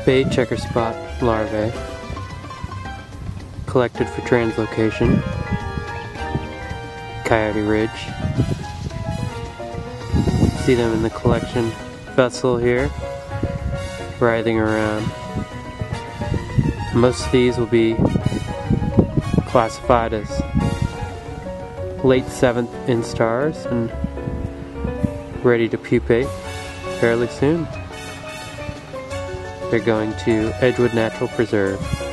spayed checkerspot larvae collected for translocation. Coyoyte Ridge. See them in the collection vessel here, writhing around. Most of these will be classified as late 7th instars and ready to pupate fairly soon. They're going to Edgewood Natural Preserve.